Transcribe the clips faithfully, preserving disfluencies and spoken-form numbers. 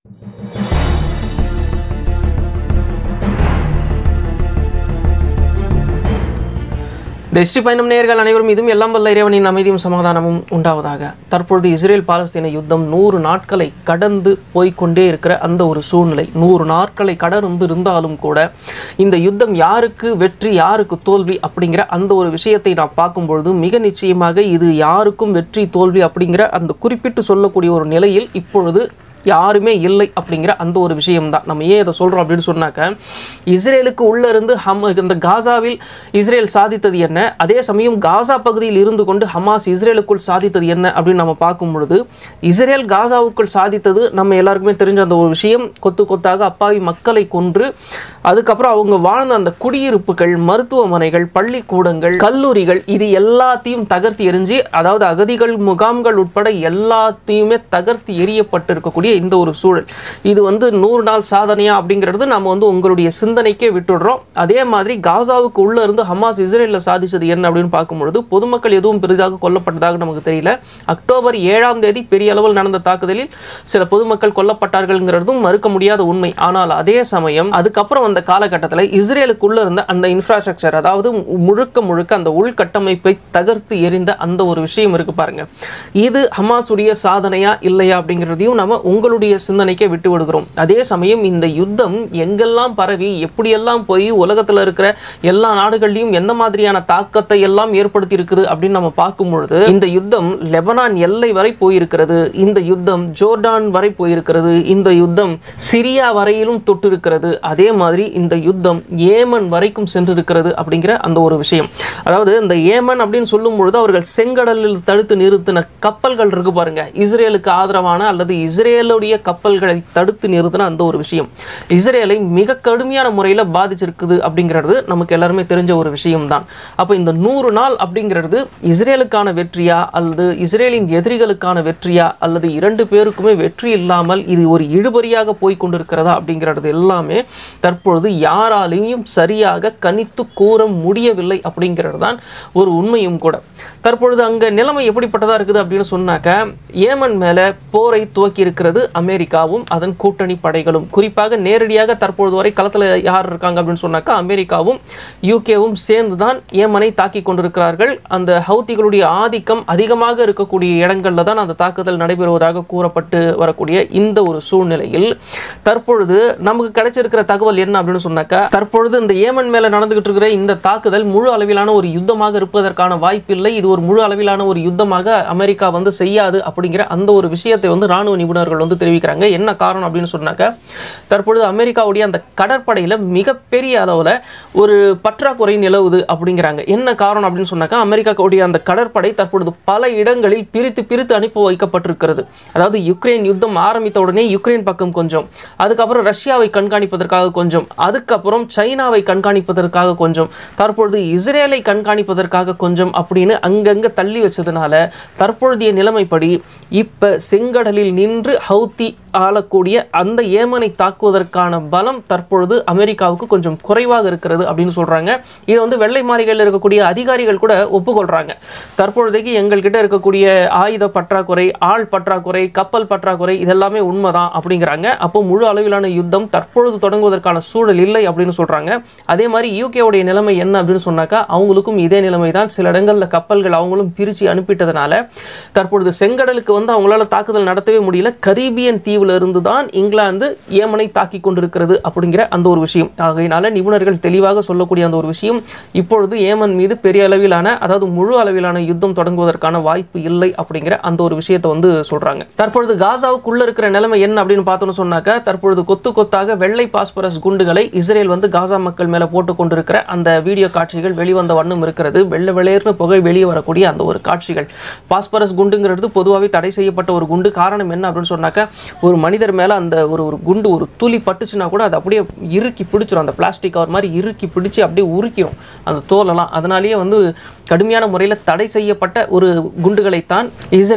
History பயணம் நேயர்கள் அனைவரும் இதுவும் எல்லாம் வல்ல இறைவனின் அமைதியும் சமாதானமும் உண்டாவதாக. தற்பொழுது இஸ்ரேல் பாலஸ்தீன யுத்தம் நூறு நாட்களை கடந்து போய்கொண்டே இருக்கிற அந்த ஒரு சூழ்நிலை. நூறு நாட்களை கடந்து இருந்தாலும் கூட இந்த யுத்தம் யாருக்கு வெற்றி யாருக்கு தோல்வி அப்படிங்கிற அந்த ஒரு விஷயத்தை நாம் பார்க்கும்பொழுது மிக நிச்சயமாக இது யாருக்கும் வெற்றி தோல்வி அப்படிங்கிற அந்த குறிப்பிட்டு சொல்லக்கூடிய ஒரு நிலையில் இப்பொழுது யாருமே இல்லை அப்படிங்கிற அந்த ஒரு விஷயம்தான். நம்ம ஏன் இதை சொல்கிறோம் அப்படின்னு சொன்னாக்க, இஸ்ரேலுக்கு உள்ளே இருந்து ஹம் இந்த காசாவில் இஸ்ரேல் சாதித்தது என்ன, அதே சமயம் காசா பகுதியில் இருந்து கொண்டு ஹமாஸ் இஸ்ரேலுக்குள் சாதித்தது என்ன அப்படின்னு நம்ம பார்க்கும் பொழுது, இஸ்ரேல் காசாவுக்குள் சாதித்தது நம்ம எல்லாருக்குமே தெரிஞ்ச அந்த ஒரு விஷயம். கொத்து கொத்தாக அப்பாவி மக்களை கொன்று அதுக்கப்புறம் அவங்க வாழ்ந்த அந்த குடியிருப்புகள், மருத்துவமனைகள், பள்ளிக்கூடங்கள், கல்லூரிகள் இது எல்லாத்தையும் தகர்த்து எரிஞ்சு, அதாவது அகதிகள் முகாம்கள் உட்பட எல்லாத்தையுமே தகர்த்து எரியப்பட்டிருக்கக்கூடிய இந்த ஒரு சூழல். இது வந்து நூறு நாள் சாதனையா அப்படிங்கிறது நம்ம வந்து உங்களுடைய சிந்தனைக்கே விட்டுடுறோம். அதே மாதிரி காசாவுக்கு உள்ள இருந்து ஹமாஸ் இஸ்ரேலில் சாதிச்சது என்ன அப்படின்னு பார்க்கும்பொழுது பொதுமக்கள் எதுவும் பெரிதாக கொல்லப்பட்டதாக நமக்கு தெரியல. அக்டோபர் ஏழாம் தேதி பெரிய அளவில் நடந்த தாக்குதலில் சில பொதுமக்கள் கொல்லப்பட்டார்கள்ங்கிறதும் மறுக்க முடியாத உண்மை. ஆனால் அதே சமயம் அதுக்கப்புறம் அந்த காலகட்டத்தில் இஸ்ரேலுக்குள்ள இருந்த அந்த இன்ஃப்ராஸ்ட்ரக்சர், அதாவது முழுக்க முழுக்க அந்த உள்கட்டமைப்பை தகர்த்து எறிந்த அந்த ஒரு விஷயம் இருக்கு பாருங்க. இது ஹமாஸுடைய சாதனையா இல்லையா அப்படிங்கிறதையும் நம்ம உங்களுடைய சிந்தனைக்கே விட்டு விடுகிறோம். அதே சமயம் இந்த யுத்தம் எங்கெல்லாம் பரவி எப்படியெல்லாம் போய் உலகத்தில் இருக்கிற எல்லா நாடுகளிலும் எந்த மாதிரியான தாக்கத்தை எல்லாம் ஏற்படுத்தி இருக்குது அப்படின்னு நம்ம பார்க்கும் பொழுது, இந்த யுத்தம் லெபனான் எல்லை வரை போயிருக்கிறது, இந்த யுத்தம் ஜோர்டான் வரை போயிருக்கிறது, இந்த யுத்தம் சிரியா வரையிலும் தொட்டு இருக்கிறது, அதே மாதிரி இந்த யுத்தம் ஏமன் வரைக்கும் சென்றிருக்கிறது அப்படிங்கிற அந்த ஒரு விஷயம். அதாவது இந்த ஏமன் அப்படின்னு சொல்லும் பொழுது அவர்கள் செங்கடலில் தடுத்து நிறுத்தின கப்பல்கள் இருக்கு பாருங்க, இஸ்ரேலுக்கு ஆதரவான அல்லது இஸ்ரேலுடைய கப்பல்களை தடுத்து நிறுத்தின அந்த ஒரு விஷயம் இஸ்ரேலை மிக கடுமையான முறையில் பாதிச்சிருக்குது அப்படிங்கிறது நமக்கு எல்லாருமே தெரிஞ்ச ஒரு விஷயம்தான். அப்போ இந்த நூறு நாள் அப்படிங்கிறது இஸ்ரேலுக்கான வெற்றியா அல்லது இஸ்ரேலின் எதிரிகளுக்கான வெற்றியா அல்லது இரண்டு பேருக்குமே வெற்றி இல்லாமல் இது ஒரு இழுபறியாக போய் கொண்டிருக்கிறதா அப்படிங்கிறது எல்லாமே தற்பொழுது யாராலையும் சரியாக கணித்து கூற முடியவில்லை அப்படிங்கிறது தான் ஒரு உண்மையும் கூட. தற்பொழுது அங்க நிலைமை எப்படிப்பட்டதா இருக்குது அப்படின்னு சொன்னாக்க, ஏமன் மேல போரை துவக்கி இருக்கிறது அமெரிக்காவும் அதன் கூட்டணி படைகளும். குறிப்பாக நேரடியாக தற்பொழுது வரை களத்தில் யார் இருக்காங்க அப்படின்னு சொன்னாக்கா அமெரிக்காவும் யூகேவும் சேர்ந்துதான் ஏமனை தாக்கி கொண்டிருக்கிறார்கள். அந்த ஹவுதிகளுடைய ஆதிக்கம் அதிகமாக இருக்கக்கூடிய இடங்கள்ல தான் அந்த தாக்குதல் நடைபெறுவதாக கூறப்பட்டு வரக்கூடிய இந்த ஒரு சூழ்நிலையில் தற்பொழுது நமக்கு கிடைச்சிருக்கிற தகவல் என்ன அப்படின்னு சொன்னாக்கா, தற்பொழுது இந்த ஏமன் மேல நடந்துகிட்டு இருக்கிற இந்த தாக்குதல் முழு அளவிலான ஒரு யுத்தமாக இருப்பதற்கான வாய்ப்பு இல்லை. இது ஒரு முழு அளவிலான ஒரு யுத்தமாக அமெரிக்கா வந்து செய்யாது அப்படிங்கிற அந்த ஒரு விஷயத்தை வந்து ராணுவ நிபுணர்கள் வந்து தெரிவிக்கிறாங்க. என்ன காரணம் அப்படின்னு சொன்னாக்க, தற்பொழுது அமெரிக்காவுடைய அந்த கடற்படையில் மிகப்பெரிய அளவில் ஒரு பற்றாக்குறை நிலவுது அப்படிங்கிறாங்க. என்ன காரணம் அப்படின்னு சொன்னாக்கா, அமெரிக்காவுடைய அந்த கடற்படை தற்பொழுது பல இடங்களில் பிரித்து பிரித்து அனுப்பி வைக்கப்பட்டிருக்கிறது. அதாவது யுக்ரைன் யுத்தம் ஆரம்பித்த உடனே யுக்ரைன் பக்கம் கொஞ்சம், அதுக்கப்புறம் ரஷ்யாவை கண்காணிப்பதற்காக கொஞ்சம், அதுக்கப்புறம் சைனாவை கண்காணிப்பதற்காக கொஞ்சம், தற்பொழுது இஸ்ரேலை கண்காணிப்பதற்காக கொஞ்சம் அப்படின்னு அங்கங்க தள்ளி வச்சதுனால தற்பொழுதைய நிலைமைப்படி இப்ப செங்கடலில் நின்று ஹவுதி ஆளக்கூடிய அந்த ஏமனை தாக்குவதற்கான பலம் தற்பொழுது அமெரிக்காவுக்கு கொஞ்சம் குறைவாக இருக்கிறது அப்படின்னு சொல்றாங்க. இது வந்து வெள்ளை மாளிகையில் இருக்கக்கூடிய அதிகாரிகள் கூட ஒப்புக்கொள்றாங்க. தற்பொழுதைக்கு எங்கள்கிட்ட இருக்கக்கூடிய ஆயுத பற்றாக்குறை, ஆள் பற்றாக்குறை, கப்பல் பற்றாக்குறை இதெல்லாமே உண்மைதான் அப்படிங்கிறாங்க. அப்போ முழு அளவிலான யுத்தம் தற்பொழுது தொடங்குவதற்கான சூழல் இல்லை அப்படின்னு சொல்றாங்க. அதே மாதிரி யூகேவுடைய நிலைமை என்ன அப்படின்னு சொன்னாக்கா, அவங்களுக்கும் இதே நிலைமை தான். சில இடங்களில் கப்பல்கள் அவங்களும் பிரித்து அனுப்பிட்டதுனால தற்பொழுது செங்கடலுக்கு வந்து அவங்களால தாக்குதல் நடத்தவே முடியல. கரீபியன் தீவில் இருந்து தான் இங்கிலாந்து ஏமனை தாக்கி கொண்டிருக்கிறது அப்படிங்கிற அந்த ஒரு விஷயம். ஆகையினால நிபுணர்கள் தெளிவாக சொல்லக்கூடிய அந்த ஒரு விஷயம், இப்பொழுது ஏமன் மீது பெரிய அளவிலான அதாவது முழு அளவிலான யுத்தம் தொடங்குவதற்கான வாய்ப்பு இல்லை அப்படிங்கிற அந்த ஒரு விஷயத்தை வந்து சொல்றாங்க. தற்பொழுது காசாவுக்குள்ள இருக்கிற நிலைமை என்ன அப்படின்னு பார்த்தோம்னு சொன்னாக்க, தற்பொழுது கொத்து கொத்தாக வெள்ளை பாஸ்பரஸ் குண்டுகளை இஸ்ரேல் வந்து காசா மக்கள் மேல போட்டு கொண்டிருக்கிற அந்த வீடியோ காட்சிகள் வெளிவந்த வண்ணம் இருக்கிறது. வெள்ளை வெளியேறு புகை வெளியே வரக்கூடிய அந்த ஒரு காட்சிகள். பாஸ்பரஸ் குண்டுங்கிறது பொதுவாகவே தடை செய்யப்பட்ட ஒரு குண்டு. காரணம் என்ன அப்படின்னு சொன்னாக்க, ஒரு மனிதர் மேலே அந்த ஒரு ஒரு குண்டு ஒரு துளி பட்டுச்சுன்னா கூட அது அப்படியே இறுக்கி பிடிச்சிடும். அந்த பிளாஸ்டிக் கவர் மாதிரி இறுக்கி பிடிச்சி அப்படியே உரிக்கிறோம் அந்த தோலெல்லாம். அதனாலேயே வந்து கடுமையான முறையில் தடை செய்யப்பட்ட ஒரு குண்டுகளைத்தான் இஸ்ரேல்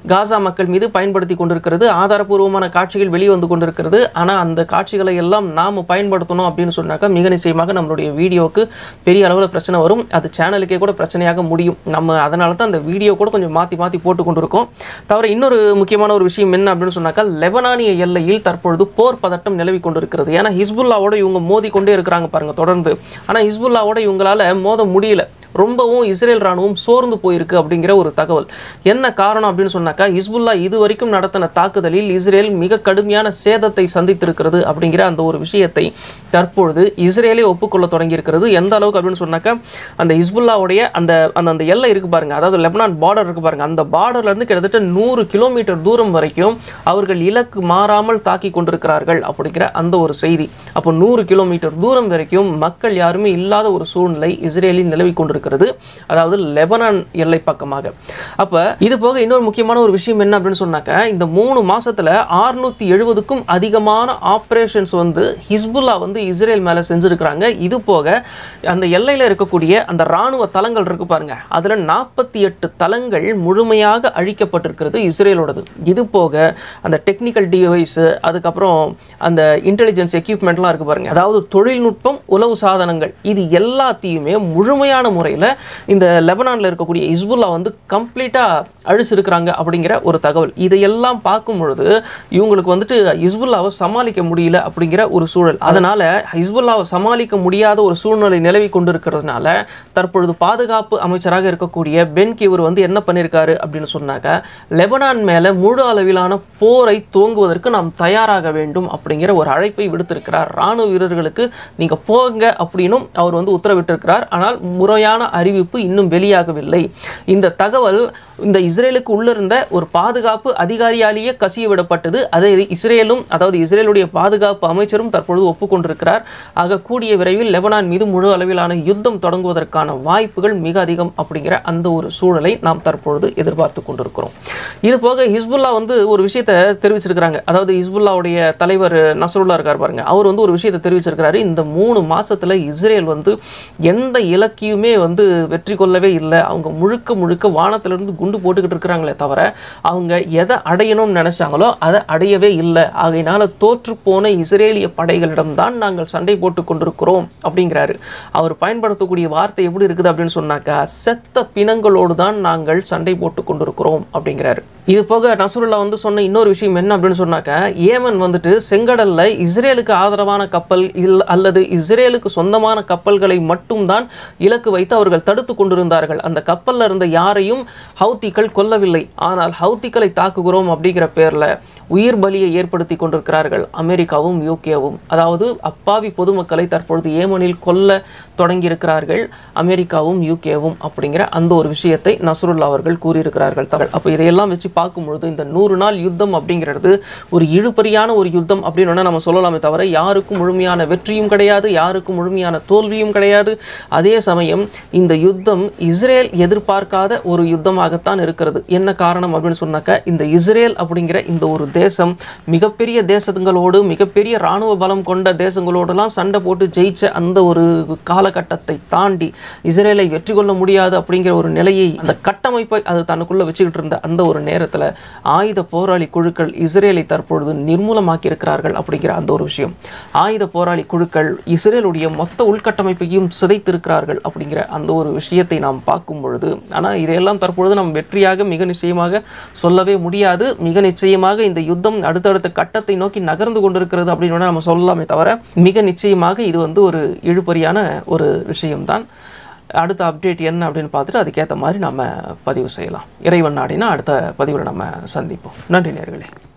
காசா மக்கள் மீது பயன்படுத்தி கொண்டிருக்கிறது. ஆதாரபூர்வமான காட்சிகள் வெளிவந்து கொண்டிருக்கிறது. ஆனால் அந்த காட்சிகளை எல்லாம் நாம் பயன்படுத்தணும் அப்படின்னு சொன்னாக்கா மிக நிச்சயமாக நம்மளுடைய வீடியோவுக்கு பெரிய அளவில் பிரச்சனை வரும். அது சேனலுக்கே கூட பிரச்சனையாக முடியும். நம்ம அதனால தான் அந்த வீடியோ கூட கொஞ்சம் மாற்றி மாற்றி போட்டு கொண்டிருக்கோம். தவிர இன்னொரு முக்கியமான ஒரு விஷயம் என்ன அப்படின்னு சொன்னாக்கா, லெபனானிய எல்லையில் தற்பொழுது போர் பதட்டம் நிலவி கொண்டிருக்கிறது. ஏன்னா ஹிஸ்புல்லாவோட இவங்க மோதி கொண்டே இருக்கிறாங்க பாருங்க தொடர்ந்து. ஆனால் ஹிஸ்புல்லாவோட இவங்களால மோத முடியல. ரொம்பவும் இஸ்ரேல் ராணுவம் சோர்ந்து போயிருக்கு அப்படிங்கிற ஒரு தகவல். என்ன காரணம் அப்படின்னு சொன்னாக்கா, ஹிஸ்புல்லா இது வரைக்கும் நடத்தின தாக்குதலில் இஸ்ரேல் மிக கடுமையான சேதத்தை சந்தித்திருக்கிறது அப்படிங்கிற அந்த ஒரு விஷயத்தை தற்பொழுது இஸ்ரேலே ஒப்புக்கொள்ள தொடங்கி இருக்கிறது. எந்த அளவுக்கு அப்படின்னு சொன்னாக்கா, அந்த ஹிஸ்புல்லாவுடைய அந்த அந்த எல்லை இருக்கு பாருங்க, அதாவது லெபனான் பார்டர் இருக்கு பாருங்க, அந்த பார்டர்ல இருந்து கிட்டத்தட்ட நூறு கிலோமீட்டர் தூரம் வரைக்கும் அவர்கள் இலக்கு மாறாமல் தாக்கி கொண்டிருக்கிறார்கள் அப்படிங்கிற அந்த ஒரு செய்தி. அப்போ நூறு கிலோமீட்டர் தூரம் வரைக்கும் மக்கள் யாருமே இல்லாத ஒரு சூழ்நிலை இஸ்ரேலில் நிலவி கொண்டிருக்கிறது, அதாவது லெபனான் எல்லை பக்கமாக. அப்ப இது போக இன்னொரு முக்கியமான ஒரு விஷயம் என்ன அப்படின்னு சொன்னாக்க, இந்த மூணு மாசத்துல அறுநூத்தி எழுபதுக்கும் அதிகமான ஆபரேஷன்ஸ் வந்து ஹிஸ்புல்லா வந்து இஸ்ரேல் மேல செஞ்சிருக்கிறாங்க. இது போக அந்த எல்லையில இருக்கக்கூடிய அந்த ராணுவ தளங்கள் இருக்கு பாருங்க, அதுல நாற்பத்தி எட்டு தளங்கள் முழுமையாக அழிக்கப்பட்டிருக்கிறது இஸ்ரேலோடது. இது போக அந்த டெக்னிக்கல் டிவைஸ், அதுக்கப்புறம் அந்த இன்டெலிஜென்ஸ் எக்யூப்மெண்ட்லாம் இருக்கு பாருங்க, அதாவது தொழில்நுட்பம், உளவு சாதனங்கள், இது எல்லாத்தையுமே முழுமையான முறை இந்த லெபனான்ல இருக்கக்கூடிய ஹிஸ்புல்லா வந்து கம்ப்ளீட்டா அழிச்சிருக்கிறாங்க அப்படிங்கிற ஒரு தகவல். இதையெல்லாம் பார்க்கும் பொழுது இவங்களுக்கு வந்துட்டு ஹிஸ்புல்லாவை சமாளிக்க முடியல அப்படிங்கிற ஒரு சூழல். அதனால ஹிஸ்புல்லாவை சமாளிக்க முடியாத ஒரு சூழ்நிலை நிலவி கொண்டிருக்கிறதுனால தற்பொழுது பாதுகாப்பு அமைச்சராக இருக்கக்கூடிய பென் கிவர் வந்து என்ன பண்ணியிருக்காரு அப்படின்னு சொன்னாக்க, லெபனான் மேல முழு அளவிலான போரை துவங்குவதற்கு நாம் தயாராக வேண்டும் அப்படிங்கிற ஒரு அழைப்பை விடுத்திருக்கிறார். ராணுவ வீரர்களுக்கு நீங்க போங்க அப்படின்னும் அவர் வந்து உத்தரவிட்டிருக்கிறார். ஆனால் முறையான அறிவிப்பு இன்னும் வெளியாகவில்லை. இந்த தகவல் இந்த இஸ்ரேலுக்கு உள்ளிருந்த ஒரு பாதுகாப்பு அதிகாரியாலேயே கசிய விடப்பட்டது. அதை இஸ்ரேலும், அதாவது இஸ்ரேலுடைய பாதுகாப்பு அமைச்சரும் தற்பொழுது ஒப்புக்கொண்டிருக்கிறார். ஆக கூடிய விரைவில் லெபனான் மீது முழு அளவிலான யுத்தம் தொடங்குவதற்கான வாய்ப்புகள் மிக அதிகம் அப்படிங்கிற அந்த ஒரு சூழலை நாம் தற்பொழுது எதிர்பார்த்து கொண்டிருக்கிறோம். இது போக ஹிஸ்புல்லா வந்து ஒரு விஷயத்தை தெரிவிச்சிருக்கிறாங்க. அதாவது ஹிஸ்புல்லாவுடைய தலைவர் நஸ்ருல்லா இருக்கார் பாருங்க, அவர் வந்து ஒரு விஷயத்தை தெரிவிச்சிருக்கிறாரு. இந்த மூணு மாசத்துல இஸ்ரேல் வந்து எந்த இலக்கியுமே வந்து வெற்றி கொள்ளவே இல்லை. அவங்க முழுக்க முழுக்க வானத்திலிருந்து குண்டு போட்டுக்கிட்டு இருக்கிறாங்களே தவிர அவங்க எதை அடையணும்னு நினைச்சாங்களோ அதை அடையவே இல்லை. ஆகையினால தோற்று போன இஸ்ரேலிய படைகளிடம் தான் நாங்கள் சண்டை போட்டு கொண்டிருக்கிறோம் அப்படிங்கிறாரு. அவர் பயன்படுத்தக்கூடிய வார்த்தை எப்படி இருக்குது அப்படின்னு சொன்னாக்கா, செத்த பிணங்களோடு தான் நாங்கள் சண்டை போட்டு கொண்டிருக்கிறோம் அப்படிங்கிறாரு. இது போக நஸ்ருல்லா வந்து சொன்ன இன்னொரு விஷயம் என்ன அப்படின்னு சொன்னாக்க, ஏமன் வந்துட்டு செங்கடல்ல இஸ்ரேலுக்கு ஆதரவான கப்பல் அல்லது இஸ்ரேலுக்கு சொந்தமான கப்பல்களை மட்டும் தான் இலக்கு வைத்து அவர்கள் தடுத்து கொண்டிருந்தார்கள். அந்த கப்பல்ல இருந்த யாரையும் ஹவுத்திகள் கொல்லவில்லை. ஆனால் ஹவுத்திகளை தாக்குகிறோம் அப்படிங்கிற பேர்ல உயிர் பலியை ஏற்படுத்தி கொண்டிருக்கிறார்கள் அமெரிக்காவும் யூகேவும். அதாவது அப்பாவி பொதுமக்களை தற்பொழுது ஏமனில் கொல்ல தொடங்கியிருக்கிறார்கள் அமெரிக்காவும் யூகேவும் அப்படிங்கிற அந்த ஒரு விஷயத்தை நஸ்ருல்லா அவர்கள் கூறியிருக்கிறார்கள். அப்போ இதையெல்லாம் வச்சு பார்க்கும்பொழுது இந்த நூறு நாள் யுத்தம் அப்படிங்கிறது ஒரு இழுபறியான ஒரு யுத்தம் அப்படின்னு நம்ம சொல்லலாமே தவிர யாருக்கும் முழுமையான வெற்றியும் கிடையாது, யாருக்கும் முழுமையான தோல்வியும் கிடையாது. அதே சமயம் இந்த யுத்தம் இஸ்ரேல் எதிர்பார்க்காத ஒரு யுத்தமாகத்தான் இருக்கிறது. என்ன காரணம் அப்படின்னு சொன்னாக்க, இந்த இஸ்ரேல் அப்படிங்கிற இந்த ஒரு தேசம் மிகப்பெரிய தேசங்களோடு, மிகப்பெரிய இராணுவ பலம் கொண்ட தேசங்களோடெல்லாம் சண்டை போட்டு ஜெயிச்ச அந்த ஒரு காலகட்டத்தை தாண்டி இஸ்ரேலை வெற்றி கொள்ள முடியாது அப்படிங்கிற ஒரு நிலையை, அந்த கட்டமைப்பை அது தனக்குள்ள வச்சுக்கிட்டு இருந்த அந்த ஒரு நேரத்தில் ஆயுத போராளி குழுக்கள் இஸ்ரேலை தற்பொழுது நிர்மூலமாக்கி இருக்கிறார்கள் அப்படிங்கிற அந்த ஒரு விஷயம். ஆயுத போராளி குழுக்கள் இஸ்ரேலுடைய மொத்த உள்கட்டமைப்பையும் சிதைத்திருக்கிறார்கள் அப்படிங்கிற அந்த ஒரு விஷயத்தை நாம் பார்க்கும் பொழுது, ஆனால் இதையெல்லாம் தற்பொழுது நாம் வெற்றியாக மிக நிச்சயமாக சொல்லவே முடியாது. மிக நிச்சயமாக இந்த யுத்தம் அடுத்தடுத்த கட்டத்தை நோக்கி நகர்ந்து கொண்டிருக்கிறது அப்படின்னு நம்ம சொல்லலாமே தவிர மிக நிச்சயமாக இது வந்து ஒரு இழுபறியான ஒரு விஷயம்தான். அடுத்த அப்டேட் என்ன அப்படின்னு பார்த்துட்டு அதுக்கேற்ற மாதிரி நம்ம பதிவு செய்யலாம். இறைவன் நாடினா அடுத்த பதிவில் நம்ம சந்திப்போம். நன்றி நேயர்களே.